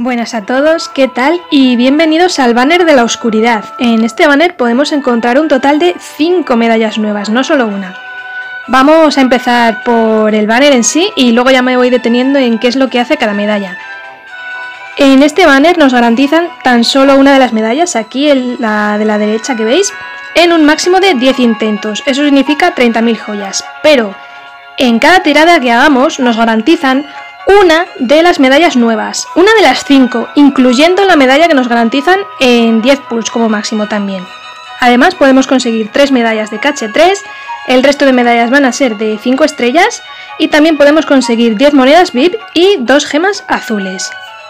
Buenas a todos, ¿qué tal? Y bienvenidos al banner de la oscuridad. En este banner podemos encontrar un total de 5 medallas nuevas, no solo una. Vamos a empezar por el banner en sí y luego ya me voy deteniendo en qué es lo que hace cada medalla. En este banner nos garantizan tan solo una de las medallas, aquí la de la derecha que veis, en un máximo de 10 intentos, eso significa 30.000 joyas, pero en cada tirada que hagamos nos garantizan una de las medallas nuevas, una de las 5, incluyendo la medalla que nos garantizan en 10 pulls como máximo también. Además podemos conseguir 3 medallas de caché 3, el resto de medallas van a ser de 5 estrellas y también podemos conseguir 10 monedas VIP y 2 gemas azules.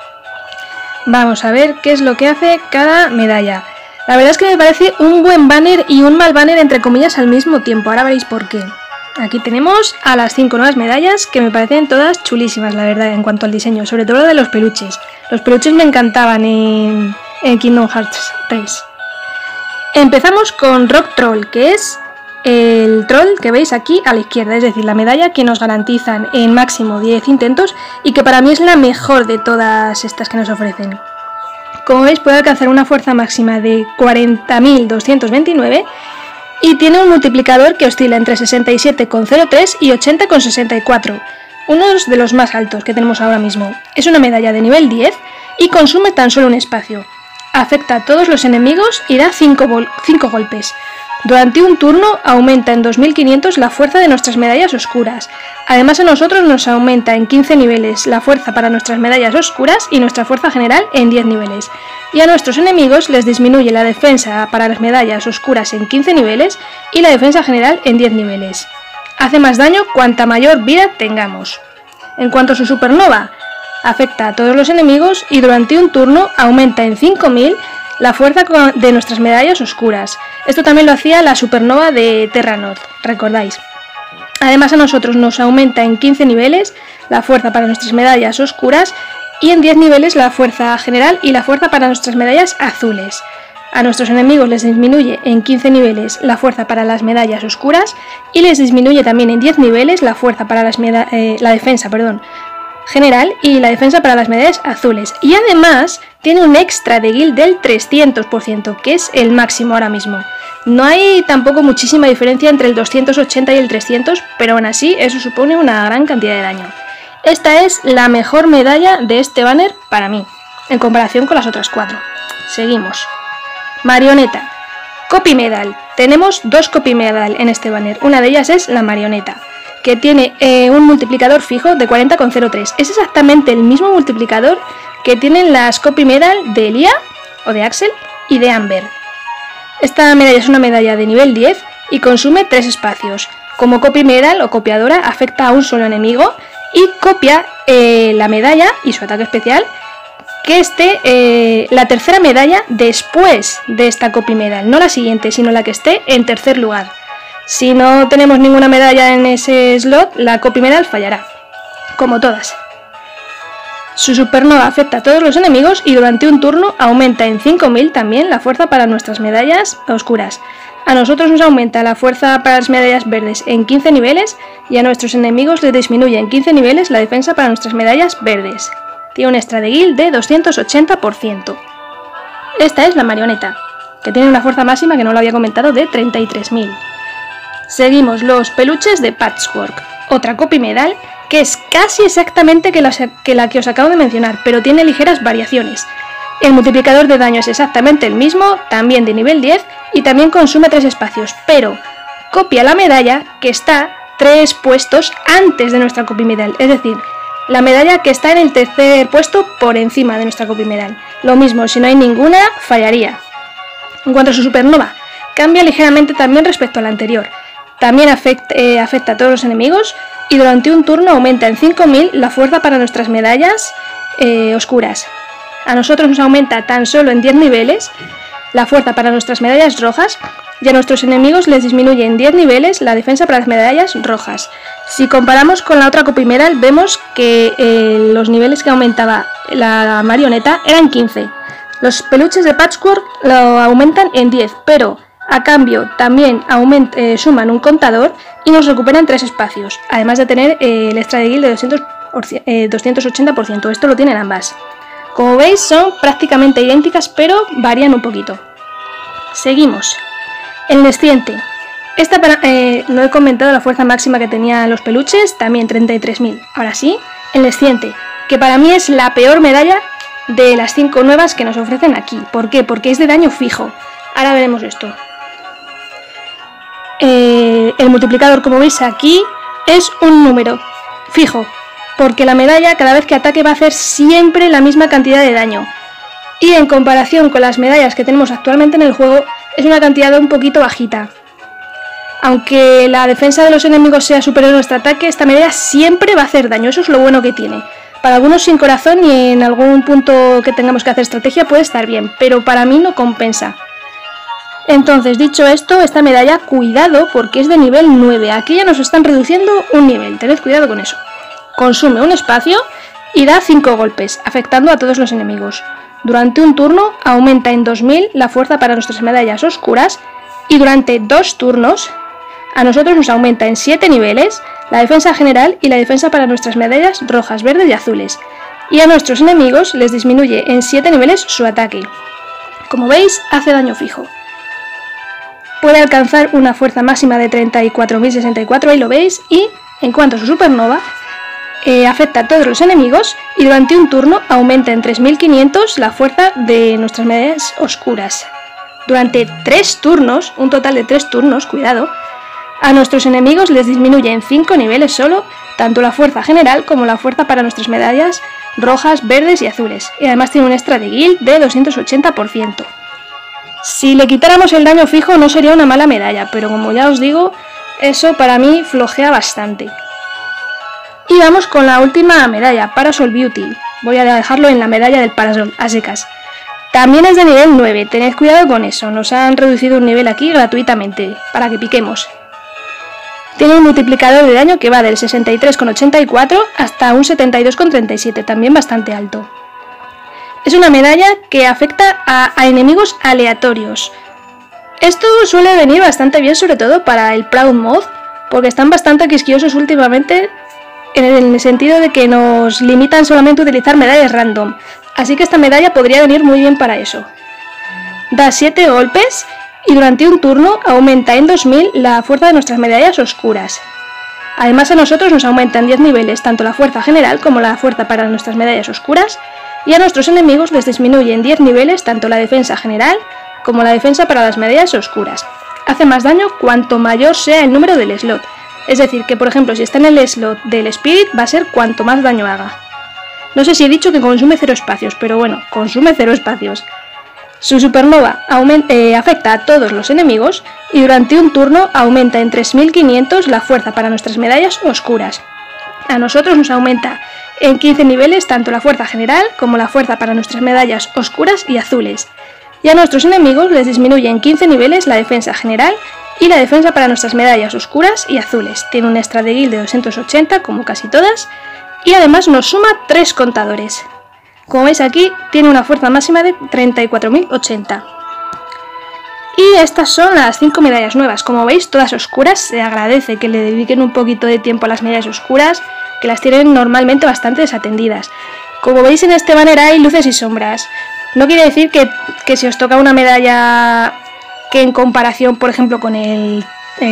Vamos a ver qué es lo que hace cada medalla. La verdad es que me parece un buen banner y un mal banner entre comillas al mismo tiempo, ahora veréis por qué. Aquí tenemos a las 5 nuevas medallas que me parecen todas chulísimas, la verdad, en cuanto al diseño, sobre todo de los peluches. Los peluches me encantaban en Kingdom Hearts 3. Empezamos con Rock Troll, que es el troll que veis aquí a la izquierda, es decir, la medalla que nos garantizan en máximo 10 intentos y que para mí es la mejor de todas estas que nos ofrecen. Como veis puede alcanzar una fuerza máxima de 40.229 y tiene un multiplicador que oscila entre 67,03 y 80,64, uno de los más altos que tenemos ahora mismo. Es una medalla de nivel 10 y consume tan solo un espacio. Afecta a todos los enemigos y da 5 golpes. Durante un turno aumenta en 2500 la fuerza de nuestras medallas oscuras. Además a nosotros nos aumenta en 15 niveles la fuerza para nuestras medallas oscuras y nuestra fuerza general en 10 niveles. Y a nuestros enemigos les disminuye la defensa para las medallas oscuras en 15 niveles y la defensa general en 10 niveles. Hace más daño cuanta mayor vida tengamos. En cuanto a su supernova, afecta a todos los enemigos y durante un turno aumenta en 5000 la fuerza de nuestras medallas oscuras. Esto también lo hacía la supernova de Terra North, recordáis. Además a nosotros nos aumenta en 15 niveles la fuerza para nuestras medallas oscuras y en 10 niveles la fuerza general y la fuerza para nuestras medallas azules. A nuestros enemigos les disminuye en 15 niveles la fuerza para las medallas oscuras y les disminuye también en 10 niveles la fuerza para la defensa general y la defensa para las medallas azules. Y además tiene un extra de guild del 300%, que es el máximo ahora mismo. No hay tampoco muchísima diferencia entre el 280 y el 300, pero aún así eso supone una gran cantidad de daño. Esta es la mejor medalla de este banner para mí, en comparación con las otras 4. Seguimos. Marioneta. Copy Medal. Tenemos 2 Copy Medal en este banner. Una de ellas es la marioneta, que tiene un multiplicador fijo de 40,03. Es exactamente el mismo multiplicador que tienen las Copy Medal de Elia o de Axel y de Amber. Esta medalla es una medalla de nivel 10 y consume 3 espacios. Como Copy Medal o copiadora afecta a un solo enemigo y copia la medalla y su ataque especial que esté la tercera medalla después de esta Copy Medal, no la siguiente, sino la que esté en tercer lugar. Si no tenemos ninguna medalla en ese slot, la Copy Medal fallará, como todas. Su supernova afecta a todos los enemigos y durante un turno aumenta en 5000 también la fuerza para nuestras medallas oscuras. A nosotros nos aumenta la fuerza para las medallas verdes en 15 niveles y a nuestros enemigos les disminuye en 15 niveles la defensa para nuestras medallas verdes. Tiene un extra de guild de 280%. Esta es la marioneta, que tiene una fuerza máxima que no lo había comentado de 33.000. Seguimos los peluches de Patchwork, otra Copy Medal que es casi exactamente que la que os acabo de mencionar, pero tiene ligeras variaciones. El multiplicador de daño es exactamente el mismo, también de nivel 10 y también consume 3 espacios, pero copia la medalla que está 3 puestos antes de nuestra Copy Medal, es decir, la medalla que está en el tercer puesto por encima de nuestra Copy Medal. Lo mismo, si no hay ninguna, fallaría. En cuanto a su supernova, cambia ligeramente también respecto a la anterior. También afecta a todos los enemigos y durante un turno aumenta en 5000 la fuerza para nuestras medallas oscuras. A nosotros nos aumenta tan solo en 10 niveles la fuerza para nuestras medallas rojas y a nuestros enemigos les disminuye en 10 niveles la defensa para las medallas rojas. Si comparamos con la otra Copy Medal vemos que los niveles que aumentaba la marioneta eran 15. Los peluches de Patchwork lo aumentan en 10, pero a cambio también suman un contador y nos recuperan 3 espacios, además de tener el extra de guild de 280%, esto lo tienen ambas. Como veis son prácticamente idénticas, pero varían un poquito. Seguimos. El Nesciente. Esta no he comentado la fuerza máxima que tenían los peluches, también 33.000. Ahora sí, el Nesciente, que para mí es la peor medalla de las 5 nuevas que nos ofrecen aquí. ¿Por qué? Porque es de daño fijo. Ahora veremos esto. El multiplicador, como veis aquí, es un número fijo, porque la medalla cada vez que ataque va a hacer siempre la misma cantidad de daño. Y en comparación con las medallas que tenemos actualmente en el juego, es una cantidad un poquito bajita. Aunque la defensa de los enemigos sea superior a nuestro ataque, esta medalla siempre va a hacer daño, eso es lo bueno que tiene. Para algunos sin corazón y en algún punto que tengamos que hacer estrategia puede estar bien, pero para mí no compensa. Entonces, dicho esto, esta medalla, cuidado porque es de nivel 9, aquí ya nos están reduciendo un nivel, tened cuidado con eso. Consume un espacio y da 5 golpes, afectando a todos los enemigos. Durante un turno aumenta en 2000 la fuerza para nuestras medallas oscuras y durante 2 turnos a nosotros nos aumenta en 7 niveles la defensa general y la defensa para nuestras medallas rojas, verdes y azules. Y a nuestros enemigos les disminuye en 7 niveles su ataque. Como veis, hace daño fijo. Puede alcanzar una fuerza máxima de 34.064, ahí lo veis, y en cuanto a su supernova, afecta a todos los enemigos y durante un turno aumenta en 3.500 la fuerza de nuestras medallas oscuras. Durante 3 turnos, un total de 3 turnos, cuidado, a nuestros enemigos les disminuye en 5 niveles solo, tanto la fuerza general como la fuerza para nuestras medallas rojas, verdes y azules, y además tiene un extra de guild de 280%. Si le quitáramos el daño fijo no sería una mala medalla, pero como ya os digo, eso para mí flojea bastante. Y vamos con la última medalla, Parasol Beauty. Voy a dejarlo en la medalla del Parasol, a secas. También es de nivel 9, tened cuidado con eso, nos han reducido un nivel aquí gratuitamente, para que piquemos. Tiene un multiplicador de daño que va del 63,84 hasta un 72,37, también bastante alto. Es una medalla que afecta a enemigos aleatorios. Esto suele venir bastante bien, sobre todo para el Proud Mod, porque están bastante quisquillosos últimamente en el sentido de que nos limitan solamente a utilizar medallas random. Así que esta medalla podría venir muy bien para eso. Da 7 golpes y durante un turno aumenta en 2000 la fuerza de nuestras medallas oscuras. Además a nosotros nos aumenta en 10 niveles tanto la fuerza general como la fuerza para nuestras medallas oscuras y a nuestros enemigos les disminuye en 10 niveles tanto la defensa general como la defensa para las medallas oscuras. Hace más daño cuanto mayor sea el número del slot. Es decir, que por ejemplo si está en el slot del Spirit va a ser cuanto más daño haga. No sé si he dicho que consume 0 espacios, pero bueno, consume 0 espacios. Su supernova afecta a todos los enemigos y durante un turno aumenta en 3500 la fuerza para nuestras medallas oscuras. A nosotros nos aumenta en 15 niveles tanto la fuerza general como la fuerza para nuestras medallas oscuras y azules. Y a nuestros enemigos les disminuye en 15 niveles la defensa general y la defensa para nuestras medallas oscuras y azules. Tiene un extra de guild de 280 como casi todas y además nos suma 3 contadores. Como veis aquí tiene una fuerza máxima de 34.080. Y estas son las 5 medallas nuevas, como veis todas oscuras, se agradece que le dediquen un poquito de tiempo a las medallas oscuras, que las tienen normalmente bastante desatendidas. Como veis en este banner hay luces y sombras, no quiere decir que si os toca una medalla que en comparación por ejemplo con el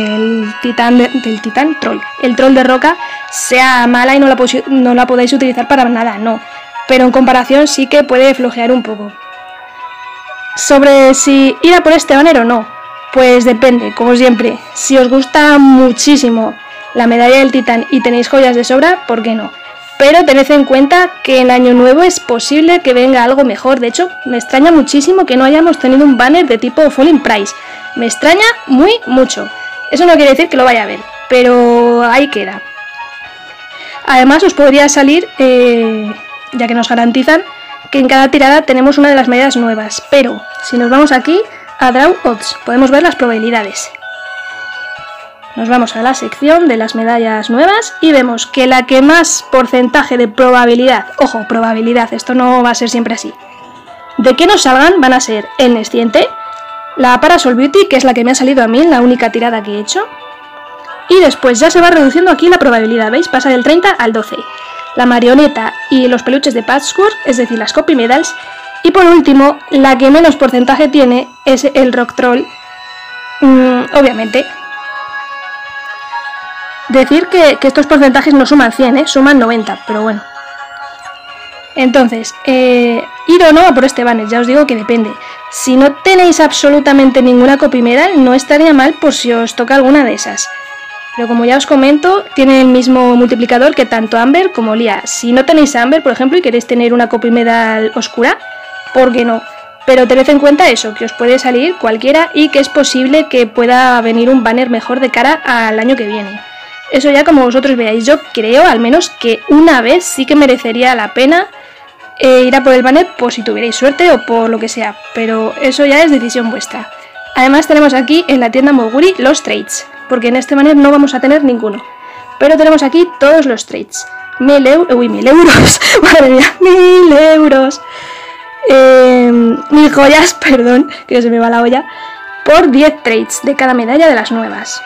troll de roca sea mala y no la podáis utilizar para nada, no, pero en comparación sí que puede flojear un poco. Sobre si ir a por este banner o no, pues depende, como siempre. Si os gusta muchísimo la medalla del titán y tenéis joyas de sobra, ¿por qué no? Pero tened en cuenta que en año nuevo es posible que venga algo mejor. De hecho, me extraña muchísimo que no hayamos tenido un banner de tipo Falling Price. Me extraña mucho. Eso no quiere decir que lo vaya a ver, pero ahí queda. Además os podría salir, ya que nos garantizan, que en cada tirada tenemos una de las medallas nuevas, pero si nos vamos aquí a Draw Odds, podemos ver las probabilidades. Nos vamos a la sección de las medallas nuevas y vemos que la que más porcentaje de probabilidad, ojo, probabilidad, esto no va a ser siempre así, de que nos salgan van a ser el Nesciente, la Parasol Beauty, que es la que me ha salido a mí en la única tirada que he hecho, y después ya se va reduciendo aquí la probabilidad, ¿veis? Pasa del 30 al 12. la marioneta y los peluches de Patchwork, es decir, las Copy Medals. Y por último, la que menos porcentaje tiene es el Rock Troll, obviamente. Decir que estos porcentajes no suman 100, suman 90, pero bueno. Entonces, ir o no a por este banner, ya os digo que depende. Si no tenéis absolutamente ninguna Copy Medal, no estaría mal por si os toca alguna de esas. Pero como ya os comento, tiene el mismo multiplicador que tanto Amber como Lía. Si no tenéis Amber, por ejemplo, y queréis tener una Copy Medal oscura, ¿por qué no? Pero tened en cuenta eso, que os puede salir cualquiera y que es posible que pueda venir un banner mejor de cara al año que viene. Eso ya como vosotros veáis. Yo creo al menos que una vez sí que merecería la pena ir a por el banner por si tuvierais suerte o por lo que sea, pero eso ya es decisión vuestra. Además tenemos aquí en la tienda Moguri los trades, porque en este banner no vamos a tener ninguno, pero tenemos aquí todos los trades. 1000 euros, madre mía, 1000 euros, 1000 joyas, perdón, que se me va la olla, por 10 trades de cada medalla de las nuevas.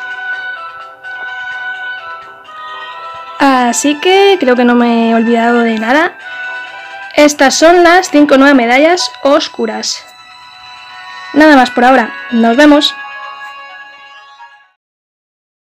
Así que creo que no me he olvidado de nada. Estas son las 5 nuevas medallas oscuras. Nada más por ahora, nos vemos.